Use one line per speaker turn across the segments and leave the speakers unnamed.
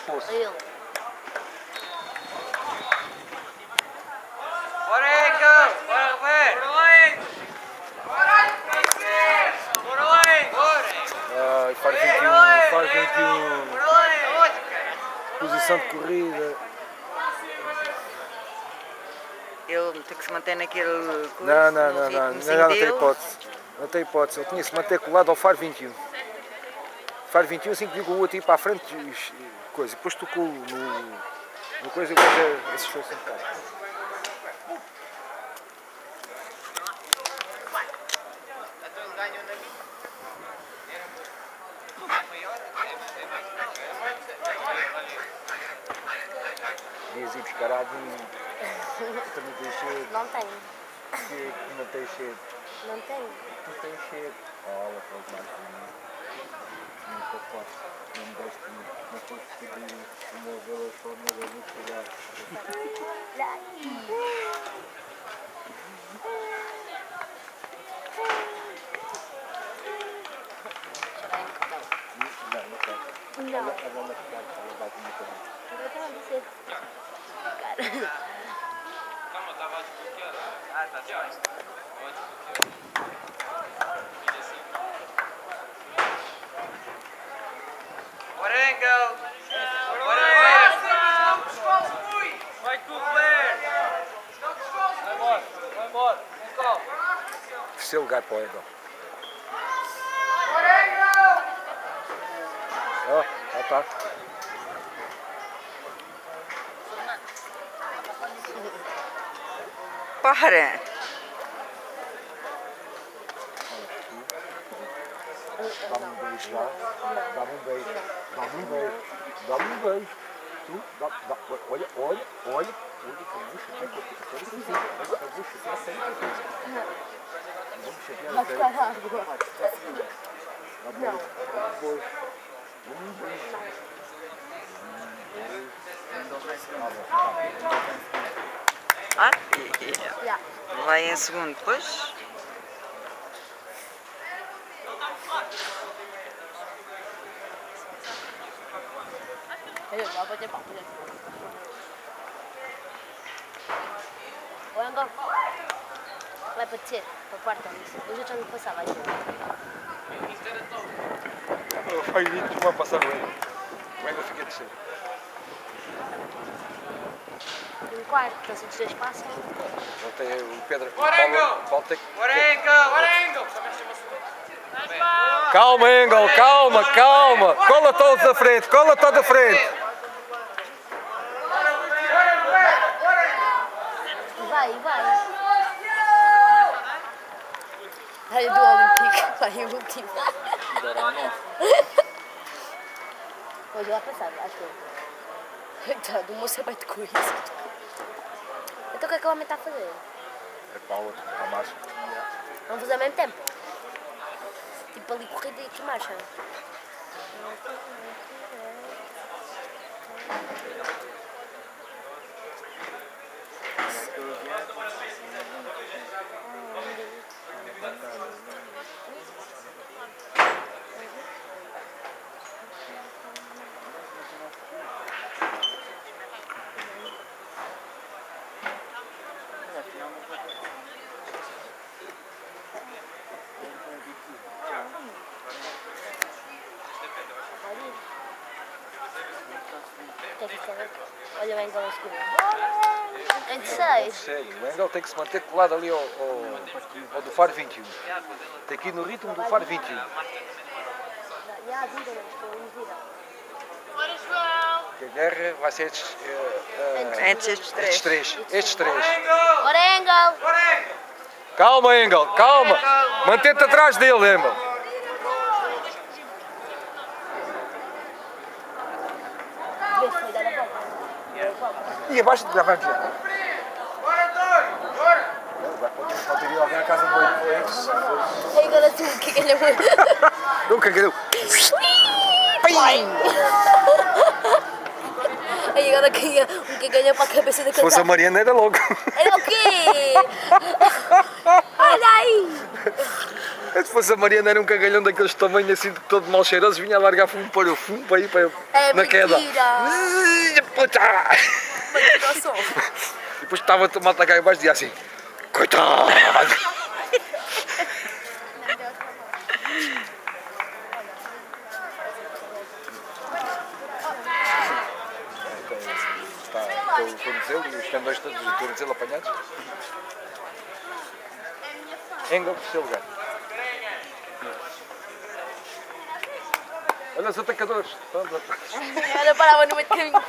poço.
Ele.
Bora, Engel! Bora, Roberto! Bora lá, Engel! Bora lá, Engel! Bora!
Faz 21, faz 21.
Bora lá, Engel!
Posição de corrida.
Ele tem que se manter naquele coisa,
Não,
no ritmozinho
não tem
dele.
hipótese. Não tem hipótese. Ele tinha que se manter colado ao faro 21. Faro 21, 5,8 ir para a frente, coisa. Depois tocou no coisa e o gajo assustou-se um bocado. Dias ir buscar água e também tem cheiro.
Não tenho.
Que não tem cheiro.
Não tenho.
Não tem cheiro. Olha, faz mais não estou forte. Não me deste, não foste pedir uma vela só na luz chegar. Não quero.
Não.
A bola ficar, ela vai comer também.
Eu estava a dizer. Cara.
Calma, estava a desbloquear. Ah, está demais. Bora, Engel! Bora, Roberto! Vai tu, Roberto! Vai embora, vai embora. Engel!
Terceiro lugar para o Engel.
Bora, Engel!
Ó, já está.
Para!
Dá-me um beijo já. Dá-me um beijo. Dá-me um beijo. Dá-me um beijo. Tu, olha, olha, olha. Olha que eu vou chatear com a tua. Eu vou chatear sempre com a tua. Vou me chatear
Vai
até.
ficar água.
Não. Depois. Um beijo.
Ah,
Já.
vai em segundo depois.
Já vou ter pau. O Engel vai bater para a quarta lista. Hoje eu já me passava aqui.
Faz 20 uma passar o Engel. O Engel fica descendo.
Em quarto, então se os dois passam.
Ontem o Pedro.
Bora, Engel!
Paulo tem que.
Bora, Engel! Bora, Engel!
Calma, Engel, calma, calma. Cola todos à frente, cola todos à frente.
Vai, vai. Ai, do Olímpico. Vai, o último. Hoje lá passado, acho eu. Coitado, o moço é bem de coisa. Então o que é que o homem está a fazer?
É para a outra, para a marcha.
Vamos fazer ao mesmo tempo? Tipo ali corrida e aqui marcha. Olha o Engel a escuro. Em terceiro.
Sério, o Engel tem que se manter colado ali ao do faro 21. Tem que ir no ritmo do faro 21.
Já, vira, estou em vira.
Que a guerra vai ser estes
Antes estes três.
Ora, Engel!
Calma, Engel, calma. Mantém-te atrás dele, Engel.
Vê se vai dar a volta.
E abaixo de vai já. Pode ir alguém à casa de banho.
É igual a tu, que ganha muito.
Nunca ganhou.
Aí agora ganha um que ganha para a cabeça daquele
Se fosse a
cara.
Mariana era logo.
É o quê? Olha aí!
Se fosse a Mariana era um cagalhão daqueles tamanhos assim, todo mal cheirosos, vinha a largar fumo para o fumo para ir para,
É
na queda.
mentira!
E depois estava a malta cá em baixo e dizia assim, coitado! Está o tornozelo e os tendões todos do tornozelo apanhados. Engel, terceiro lugar. Olha os atacadores. Todos atrás.
Ela parava no meio do caminho.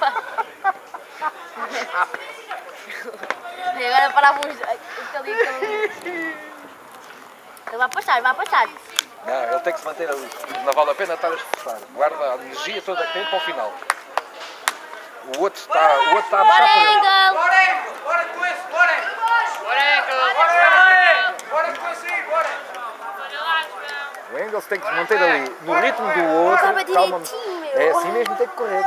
E agora parava uns. Ali. Vai passar, vai passar.
Não, ele tem que se manter ali. Não vale a pena estar a esforçar. Guarda a energia toda que tem para o final. O outro está a puxar por ele.
Engel!
Bora, Engo! Bora com isso, bora! Bora, Engo! Bora! Bora com isso aí, bora!
O Engels tem que se manter ali. No ritmo do outro.
Estava
Calma.
direitinho, meu.
É assim mesmo, tem que correr.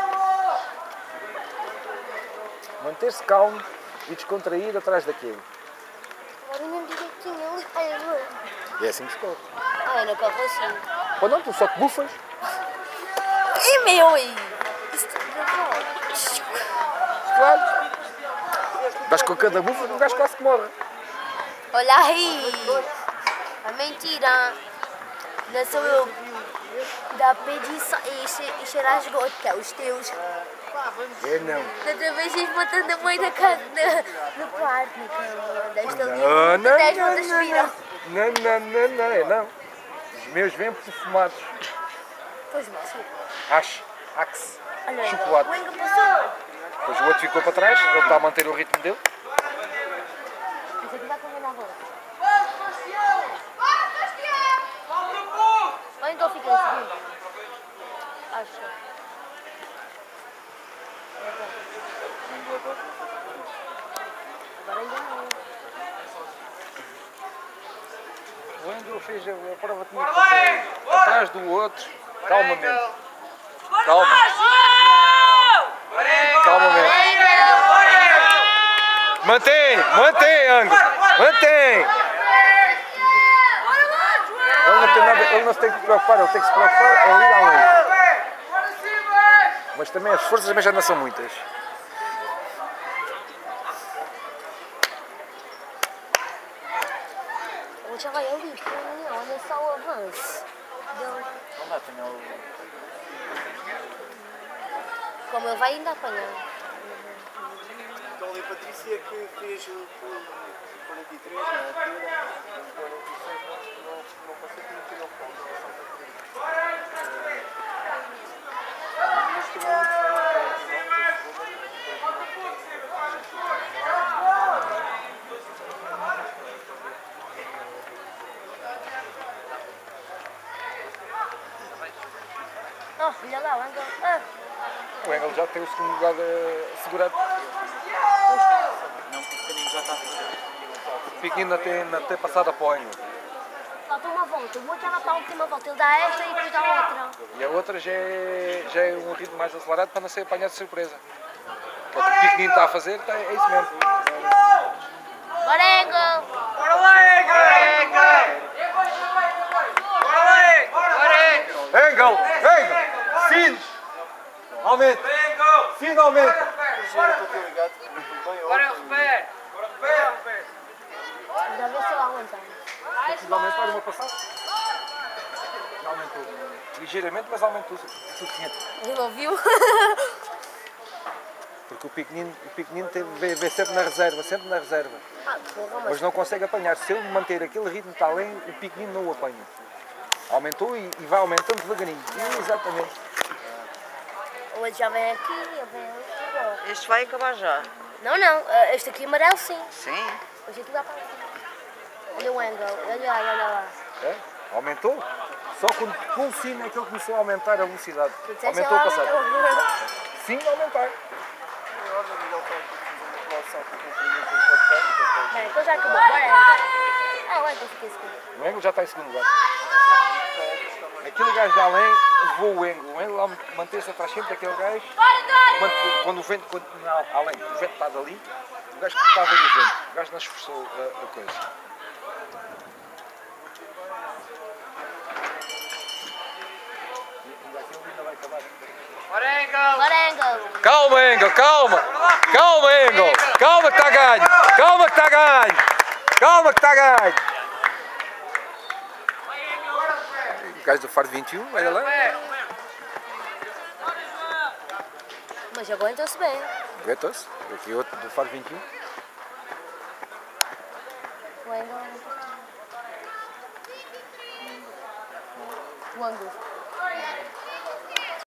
Manter-se calmo e descontraído atrás daquilo.
Agora mesmo direitinho. Ai, amor.
E é assim que se corre.
Ai, não corro assim.
Ou não, tu só te bufas.
E meu aí? Isso está
Claro. Vais com cada bufa que o gajo quase que morre.
olha aí. É mentira. Não sou eu. Dá para e cheirar as gotas, os teus.
É não.
Outra vez vocês botando a mãe na casa, no quarto, na cama. Desta ali.
Não, não,
Dez
não,
voltas viram.
Não, não. Os meus vêm perfumados.
Pois mal, sim.
Axe,
Olha,
chocolate.
o Enga passou.
Depois o outro ficou para trás, ele está a manter o ritmo dele.
Esse aqui vai correr na bola. Ou então fica em segundo. Acho. Agora ainda não.
O Engel fez a prova tinha que fazer atrás do outro, calmamente. Calma. Calmamente. Mantém, Engel. Mantém. Ele não tem nada, ele não se tem que preocupar, ele tem que se preocupar ali além. Mas também as forças também já não são muitas.
Eu já vai ali, olha só o avanço.
Não vai apanhar o...
Como ele vai ainda apanhar.
Então ali a Patrícia que fez o 43 na altura, o 46 não passou que não tirou ponto. Neste
Oh, olha lá, o Engel. Ah,
O Engel já tem o segundo lugar assegurado.
não, porque o caminho já está a fazer.
O Piquinho ainda tem passado para o Engel.
falta uma volta. O outro já vai para a última volta. Ele dá esta e depois dá outra.
E a outra já é um ritmo mais acelerado para não ser apanhado de surpresa. O que o Piquinho está a fazer é isso mesmo.
Bora, Engel!
Bora lá, Engo! Bora lá, Engo! Bora, Engo!
Engel! Sim! Aumente!
Engo!
Finalmente!
Já era para ter ligado, muito bem.
Bora, repete! Bora, repete!
Ainda vê se ele aguenta.
Finalmente vai uma passada. Já aumentou. Ligeiramente, mas aumentou o suficiente.
Ele ouviu?
Porque o Piquenino vê sempre na reserva.
Ah, porra,
Mas não consegue apanhar. Se ele manter aquele ritmo que está além, o Piquenino não o apanha. Aumentou e vai aumentando devagarinho. Exatamente.
O outro já vem aqui, ele vem ali.
Este vai acabar já.
Não, este aqui amarelo sim.
Sim.
Este aqui vai para aqui. Olha o Engel, olha lá.
É? Aumentou? Só quando com o sino é que ele começou a aumentar a velocidade.
Tu disseste
Aumentou a
lá,
passada. Sim, aumentar.
Em ordem, ele está aqui a fazer uma colação para o cumprimento do podcast.
Bem, então já acabou, bora Engel. Ah, o Engel fica em segundo.
O Engel já está em segundo lugar. Aquele gajo de além levou o Engel. O Engel ao manter-se atrás sempre daquele gajo. Quando o vento, além, o vento está dali, o gajo que estava do vento. O gajo não esforçou a coisa.
Bora, Engel.
Bora, Engel.
Calma, Engel, calma. Calma, Engel. Calma que está ganho. Calma que está ganho. Calma que está ganho. O gajo do Faro 21, olha lá.
Mas aguentou-se bem.
Aguentou-se. Aqui outro do Faro 21.
O Engel. O ângulo.